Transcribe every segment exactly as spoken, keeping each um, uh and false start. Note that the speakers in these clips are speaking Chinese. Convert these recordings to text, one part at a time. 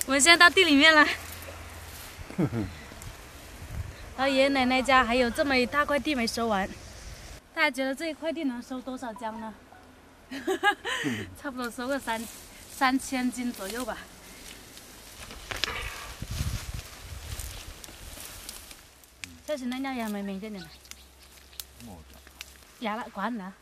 我们现在到地里面了。到爷爷奶奶家还有这么一大块地没收完，大家觉得这一块地能收多少姜呢？差不多收个三三千斤左右吧。小心那鸟也没没见呢。牙了，关了。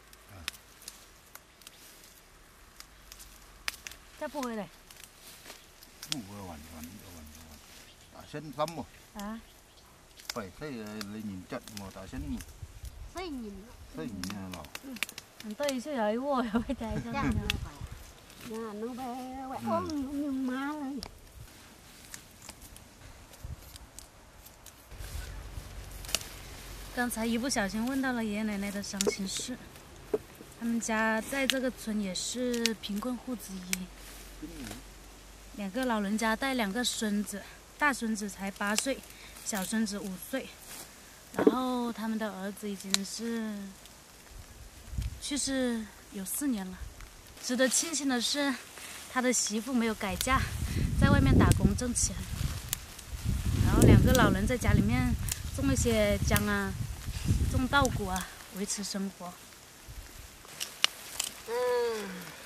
这不会嘞。 不会完完完完，打sen lắm rồi. À. Phải thấy lấy nhìn trận mà ta sen nhìn. Thấy nhìn. Thấy nhìn là lỏ. Tôi chưa thấy vô rồi bây giờ cho. Nhà nó bé ôm như má lên. 刚才一不小心问到了爷爷奶奶的伤心事，他们家在这个村也是贫困户之一。两个老人家带两个孙子，大孙子才八岁，小孙子五岁。然后他们的儿子已经是去世有四年了。值得庆幸的是，他的媳妇没有改嫁，在外面打工挣钱。然后两个老人在家里面种一些姜啊，种稻谷啊，维持生活。 嗯。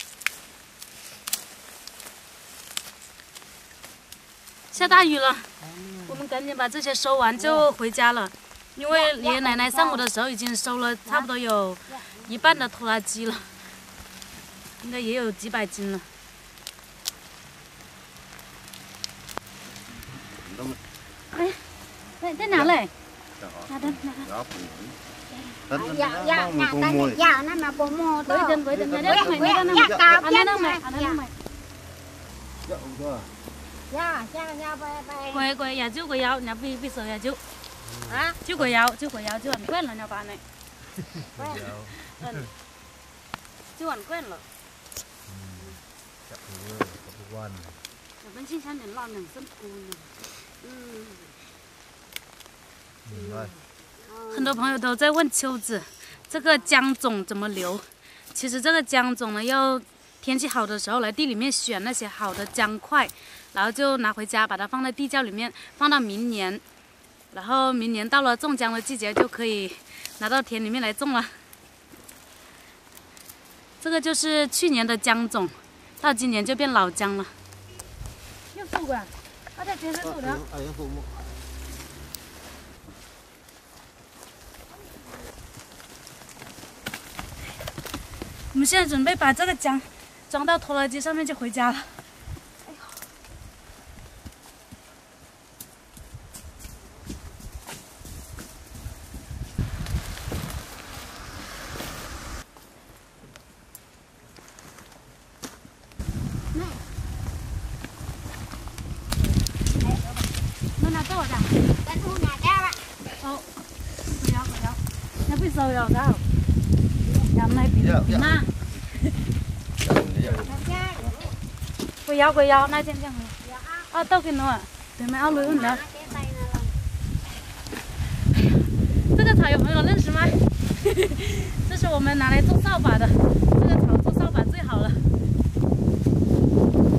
下大雨了，我们赶紧把这些收完就回家了。因为爷爷奶奶上午的时候已经收了差不多有一半的拖拉机了，应该也有几百斤了。哎，在在哪嘞？哪的哪的？ Dạ, dạ, nhà ta này, dạ, nó mà bố mô Với đó. chân, với chân, Với nhà với đây dạ, dạ, cao anh chân nói mày, này. anh nói mày. Dạ, chưa. Dạ, dạ, dạ, về, về. Quay, quay, nhà chú quay áo, nhà bị bị sợ nhà chú. Hả? Chú quay áo, chú quay áo, chú ăn quen rồi nhà bạn này. Quen. Ừ. Chú ăn quen rồi. Chắc là có quan. 我们经常人老人生苦呢。 嗯。 Nhìn rồi. 很多朋友都在问秋子，这个姜种怎么留？其实这个姜种呢，要天气好的时候来地里面选那些好的姜块，然后就拿回家，把它放在地窖里面，放到明年。然后明年到了种姜的季节，就可以拿到田里面来种了。这个就是去年的姜种，到今年就变老姜了。又树啊，它在接着树的。 我们现在准备把这个姜装到拖拉机上面就回家了。哎呦！哪走的？ Đến khu nhà cha bạn. Ồ, quay áo, quay áo. Nhà bị sầu rồi sao? Nhà hôm nay bị bị ma. Quay áo, quay áo, này xem xem. À, tao kia nữa. Để mày áo lưới hơn nữa. 这个草有朋友认识吗？这是我们拿来做扫把的，这个草做扫把最好了。